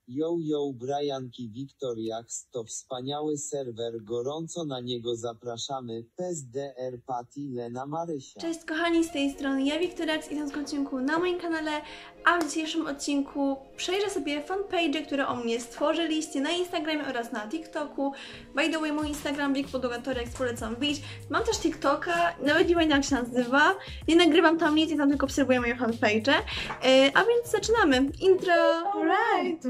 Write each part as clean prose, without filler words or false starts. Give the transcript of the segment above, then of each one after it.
Yo, Brianki Victoriax to wspaniały serwer, gorąco na niego zapraszamy. PSDR Patty Lena Marysia. Cześć kochani, z tej strony ja Victoriax i w tym odcinku na moim kanale, a w dzisiejszym odcinku przejrzę sobie fanpage, które o mnie stworzyliście na Instagramie oraz na TikToku. By the way, mój Instagram Victoriax polecam wbić. Mam też TikToka, nawet nie pamiętam jak się nazywa. Nie nagrywam tam nic, ja tam tylko obserwuję moje fanpage. A więc zaczynamy. Intro! Alright!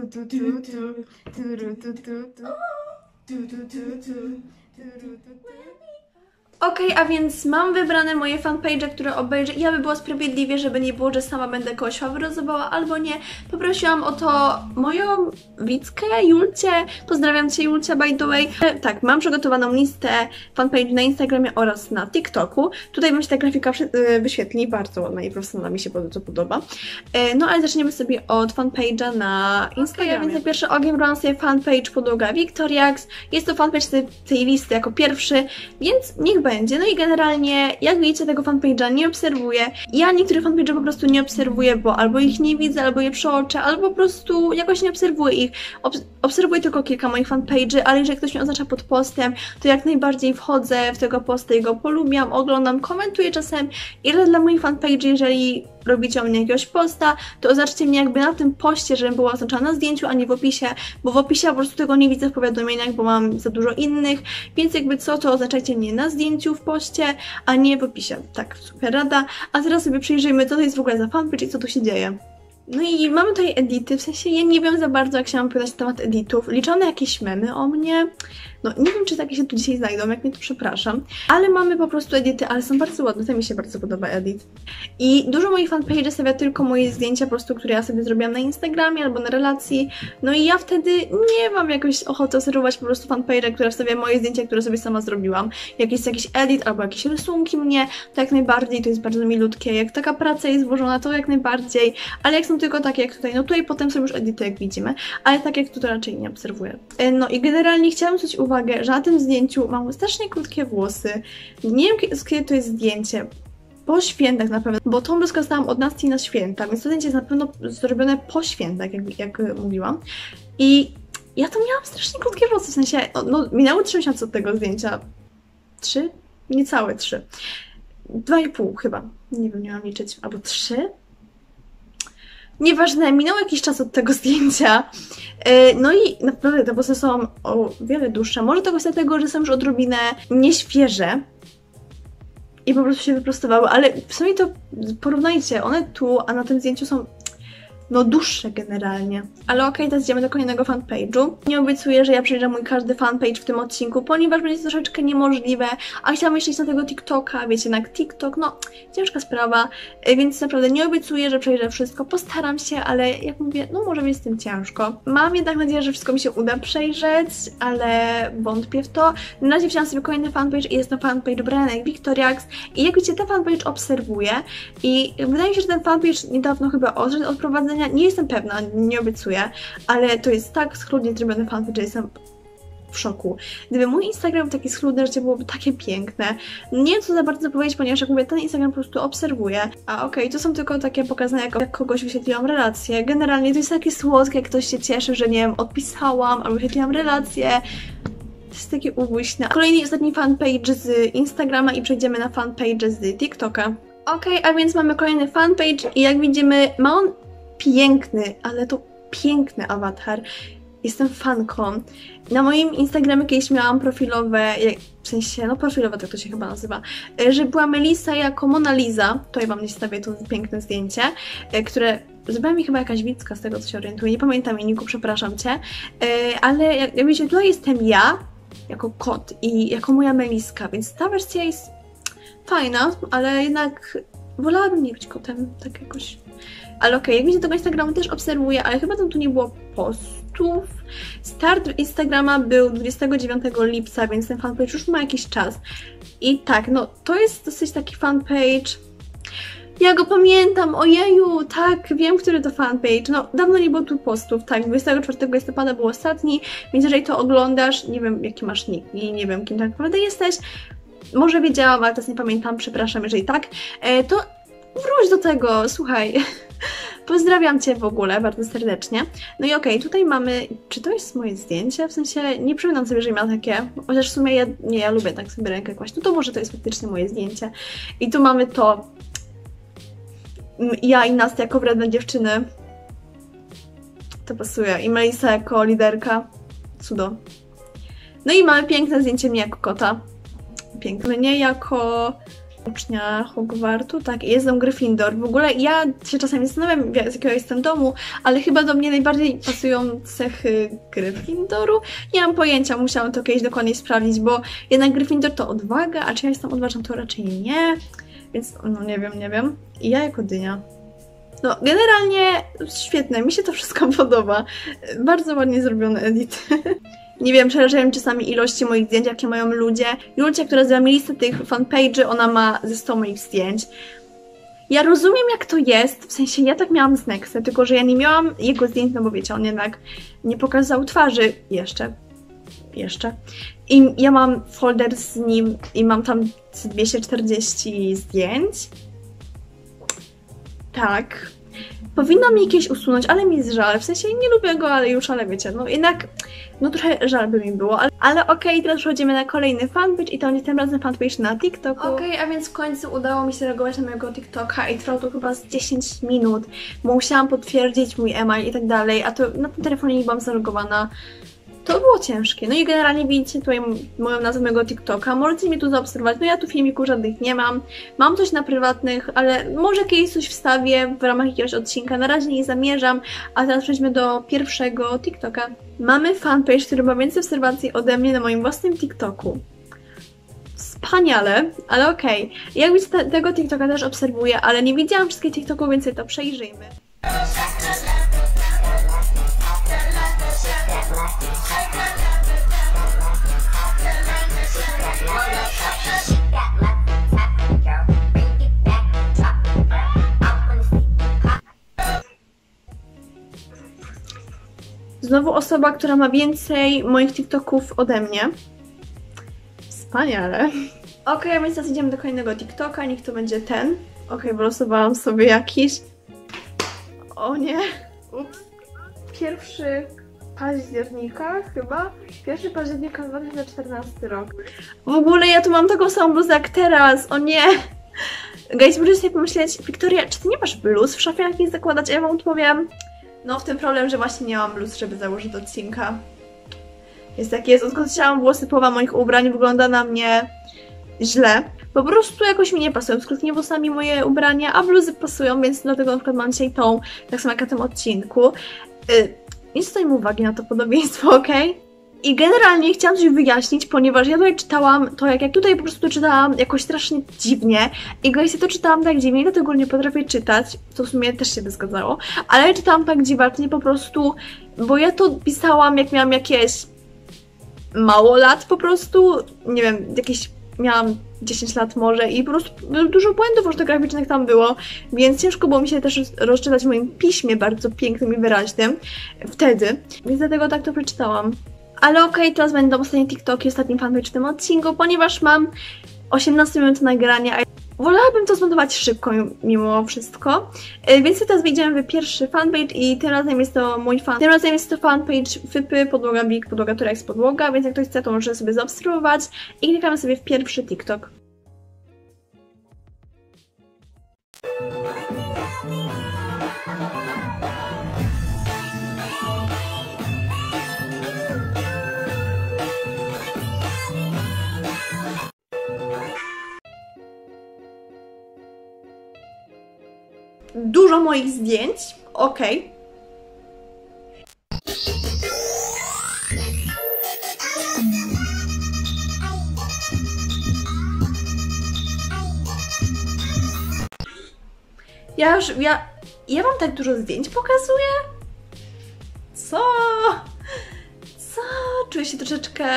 Okej, a więc mam wybrane moje fanpage, które obejrzę i aby było sprawiedliwie, żeby nie było, że sama będę kogoś faworyzowała albo nie, poprosiłam o to moją Wickę, Julcię, pozdrawiam Cię Julcia by the way. Tak, mam przygotowaną listę fanpage na Instagramie oraz na TikToku. Tutaj Wam się ta grafika wyświetli, bardzo ładna i profesjonalna, mi się to podoba. No ale zaczniemy sobie od fanpage'a na Instagramie. Więc na pierwszy ogień brałam sobie fanpage podłoga Victoriax. Jest to fanpage tej listy jako pierwszy, więc niech będzie. No i generalnie, jak widzicie, tego fanpage'a nie obserwuję. Ja niektórych fanpage'ów po prostu nie obserwuję, bo albo ich nie widzę, albo je przeoczę, albo po prostu jakoś nie obserwuję ich. Obserwuję tylko kilka moich fanpage'y, ale jeżeli ktoś mnie oznacza pod postem, to jak najbardziej wchodzę w tego posta i go polubiam, oglądam, komentuję czasem. Ile dla moich fanpage'y, jeżeli robicie o mnie jakiegoś posta, to oznaczcie mnie jakby na tym poście, żebym była oznaczona na zdjęciu, a nie w opisie, bo w opisie po prostu tego nie widzę w powiadomieniach, bo mam za dużo innych, więc jakby co, to oznaczajcie mnie na zdjęciu w poście, a nie w opisie. Tak, super rada. A teraz sobie przyjrzyjmy, co to jest w ogóle za fanpage i co tu się dzieje. No i mamy tutaj edity, w sensie ja nie wiem za bardzo, jak się mam pytać na temat editów. Liczone jakieś memy o mnie. No nie wiem, czy takie się tu dzisiaj znajdą, jak mnie to przepraszam. Ale mamy po prostu edity, ale są bardzo ładne, to mi się bardzo podoba edit. I dużo moich fanpage'ów stawia tylko moje zdjęcia po prostu, które ja sobie zrobiłam na Instagramie albo na relacji. No i ja wtedy nie mam jakoś ochoty obserwować po prostu fanpage'a, które wstawia moje zdjęcia, które sobie sama zrobiłam. Jak jest jakiś edit albo jakieś rysunki mnie, to jak najbardziej, to jest bardzo milutkie. Jak taka praca jest włożona, to jak najbardziej. Ale jak są tylko takie jak tutaj, no tutaj potem są już edity, jak widzimy. Ale tak jak tutaj raczej nie obserwuję. No i generalnie chciałam zwrócić uwagę, że na tym zdjęciu mam strasznie krótkie włosy. Nie wiem, z kiedy to jest zdjęcie. Po świętach na pewno, bo tą bluzkę dostałam od Nasti na święta, więc to zdjęcie jest na pewno zrobione po świętach, jak mówiłam. I ja to miałam strasznie krótkie włosy, w sensie, no minęły 3 miesiące od tego zdjęcia. 3? Niecałe 3. 2,5 chyba. Nie wiem, nie mam liczyć. Albo 3? Nieważne, minął jakiś czas od tego zdjęcia. No i naprawdę te włosy są o wiele dłuższe. Może to kwestia tego, że są już odrobinę nieświeże i po prostu się wyprostowały, ale w sumie to porównajcie, one tu, a na tym zdjęciu są no dłuższe generalnie. Ale okej, teraz idziemy do kolejnego fanpage'u. Nie obiecuję, że ja przejrzę mój każdy fanpage w tym odcinku, ponieważ będzie to troszeczkę niemożliwe, a chciałam jeszcze iść na tego TikToka, wiecie, na TikTok, no ciężka sprawa, więc naprawdę nie obiecuję, że przejrzę wszystko, postaram się, ale jak mówię, no może być z tym ciężko. Mam jednak nadzieję, że wszystko mi się uda przejrzeć, ale wątpię w to. Na razie wziąłam sobie kolejny fanpage i jest to fanpage Brianek Victoriax i jak widzicie, ten fanpage obserwuję i wydaje mi się, że ten fanpage niedawno chyba odszedł od prowadzenia. Nie jestem pewna, nie obiecuję, ale to jest tak schludnie zrobiony fanpage, że jestem w szoku. Gdyby mój Instagram był taki schludny, życie byłoby takie piękne. Nie wiem, co za bardzo powiedzieć, ponieważ jak mówię, ten Instagram po prostu obserwuję. A okej, to są tylko takie pokazane, jak kogoś wyświetliłam relacje. Generalnie to jest takie słodkie, jak ktoś się cieszy, że nie wiem, odpisałam albo wyświetliłam relacje. To jest takie ubyśne. Kolejny i ostatni fanpage z Instagrama i przejdziemy na fanpage z TikToka. Okej, a więc mamy kolejny fanpage i jak widzimy, ma on piękny, ale to piękny awatar. Jestem fanką. Na moim Instagramie kiedyś miałam profilowe, w sensie, no profilowe tak to się chyba nazywa, że była Melissa jako Mona Lisa. Tutaj wam gdzieś stawię to piękne zdjęcie, które zrobiła mi chyba jakaś Wicka, z tego co się orientuję. Nie pamiętam imieniu, przepraszam cię. Ale jak wiecie, tutaj jestem ja, jako kot i jako moja Meliska, więc ta wersja jest fajna, ale jednak wolałabym nie być kotem, tak jakoś. Ale okej, jak widzicie, tego Instagrama też obserwuję, ale chyba tam tu nie było postów. Start Instagrama był 29 lipca, więc ten fanpage już ma jakiś czas. I tak, no to jest dosyć taki fanpage. Ja go pamiętam, ojeju, tak, wiem, który to fanpage. No, dawno nie było tu postów, tak, 24 listopada był ostatni, więc jeżeli to oglądasz, nie wiem, jaki masz nick i nie wiem, kim tak naprawdę jesteś, może wiedziałam, ale teraz nie pamiętam, przepraszam, jeżeli tak, to wróć do tego, słuchaj. Pozdrawiam Cię w ogóle bardzo serdecznie. No i okej, tutaj mamy... Czy to jest moje zdjęcie? W sensie nie przypominam sobie, że miałam takie... Chociaż w sumie ja lubię tak sobie rękę kłaść. No to może to jest faktycznie moje zdjęcie. I tu mamy to... Ja i Nastya jako wredne dziewczyny. To pasuje. I Melisa jako liderka. Cudo. No i mamy piękne zdjęcie mnie jako kota. Piękne. Mnie jako ucznia Hogwartu. Tak, jestem Gryffindor. W ogóle ja się czasami zastanawiam, z jakiego jestem domu, ale chyba do mnie najbardziej pasują cechy Gryffindoru. Nie mam pojęcia, musiałam to kiedyś dokładnie sprawdzić, bo jednak Gryffindor to odwaga, a czy ja jestem odważna, to raczej nie. Więc no nie wiem. I ja jako dynia. No, generalnie świetne, mi się to wszystko podoba. Bardzo ładnie zrobiony edit. Nie wiem, przerażają czasami ilości moich zdjęć, jakie mają ludzie. Julcia, która zrobiła mi listę tych fanpage'y, ona ma ze 100 moich zdjęć. Ja rozumiem, jak to jest, w sensie ja tak miałam z Nexy, tylko że ja nie miałam jego zdjęć, no bo wiecie, on jednak nie pokazał twarzy jeszcze. I ja mam folder z nim i mam tam 240 zdjęć. Tak. Powinno mi jakieś usunąć, ale mi jest żal. W sensie nie lubię go, ale już, ale wiecie, no jednak, no trochę żal by mi było. Ale okej, teraz przechodzimy na kolejny fanpage i to będzie tym razem fanpage na TikToku. Okej, a więc w końcu udało mi się reagować na mojego TikToka i trwało to chyba z 10 minut. Bo musiałam potwierdzić mój e-mail i tak dalej, a to na tym telefonie nie byłam zalogowana. To było ciężkie. No i generalnie widzicie tutaj moją nazwę mojego TikToka. Możecie mnie tu zaobserwować. No ja tu filmików żadnych nie mam. Mam coś na prywatnych, ale może kiedyś coś wstawię w ramach jakiegoś odcinka. Na razie nie zamierzam. A teraz przejdźmy do pierwszego TikToka. Mamy fanpage, który ma więcej obserwacji ode mnie na moim własnym TikToku. Wspaniale, ale okej. Ja widzę tego TikToka też obserwuję, ale nie widziałam wszystkich TikToków, więc to przejrzyjmy. Znowu osoba, która ma więcej moich TikToków ode mnie. Wspaniale. Okej, więc teraz idziemy do kolejnego TikToka, niech to będzie ten. Okej, wylosowałam sobie jakiś. O nie. Ups. 1 października chyba? 1 października 2014 rok. W ogóle ja tu mam taką samą bluzę jak teraz, o nie! Guys, możecie sobie pomyśleć, Wiktoria, czy ty nie masz bluz w szafie jakiejś zakładać? A ja wam odpowiem, no w tym problem, że właśnie nie mam bluz, żeby założyć do odcinka. Jest jak jest, odkąd chciałam włosy, połowa moich ubrań wygląda na mnie źle. Po prostu jakoś mi nie pasują z krótkimi włosami moje ubrania, a bluzy pasują, więc dlatego na przykład mam dzisiaj tą, tak samo jak na tym odcinku. Nie zwracajmy uwagi na to podobieństwo, okej? I generalnie chciałam coś wyjaśnić, ponieważ ja tutaj czytałam to, jak tutaj po prostu czytałam jakoś strasznie dziwnie i guys, ja to czytałam tak dziwnie, dlatego nie potrafię czytać, to w sumie też się by zgadzało, ale ja czytałam tak dziwacznie po prostu, bo ja to pisałam jak miałam jakieś mało lat po prostu, nie wiem, jakieś miałam 10 lat może i po prostu dużo błędów ortograficznych tam było, więc ciężko było mi się też rozczytać w moim piśmie bardzo pięknym i wyraźnym wtedy, więc dlatego tak to przeczytałam. Ale okej, teraz będą ostatnie TikToki, ostatni fanpage w tym odcinku, ponieważ mam 18 minut nagrania, a wolałabym to zmontować szybko mimo wszystko, więc teraz wejdziemy w pierwszy fanpage i tym razem jest to mój fan. Tym razem jest to fanpage Fypy, podłoga Big, podłoga Turex, podłoga, więc jak ktoś chce, to może sobie zaobserwować i klikamy sobie w pierwszy TikTok. Dużo moich zdjęć, okej. Ja wam tak dużo zdjęć pokazuję? Co? Czuję się troszeczkę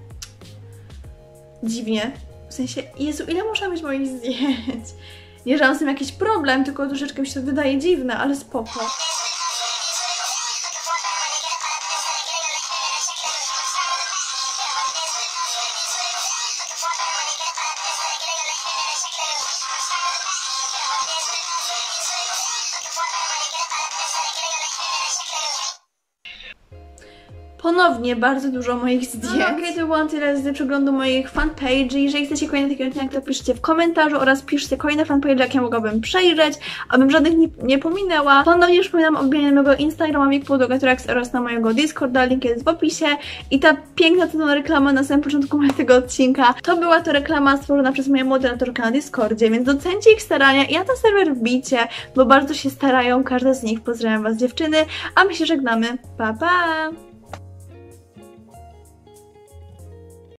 dziwnie. W sensie, Jezu, ile można mieć moich zdjęć? Nie, że mam z tym jakiś problem, tylko troszeczkę mi się to wydaje dziwne, ale spoko. ponownie bardzo dużo moich zdjęć. No okej, to było tyle z przeglądu moich fanpage'y. Jeżeli chcecie kolejny taki odcinek, to piszcie w komentarzu oraz piszcie kolejne fanpage, jakie mogłabym przejrzeć, abym żadnych nie pominęła. Ponownie przypominam o wbijaniu mojego Instagrama Wik.Gatrax oraz na mojego Discorda, link jest w opisie. I ta piękna cudowna reklama na samym początku tego odcinka, to była to reklama stworzona przez moją moderatorkę na Discordzie, więc docencie ich starania i na ten serwer wbijcie, bo bardzo się starają, każda z nich. Pozdrawiam Was dziewczyny, a my się żegnamy. Pa, pa!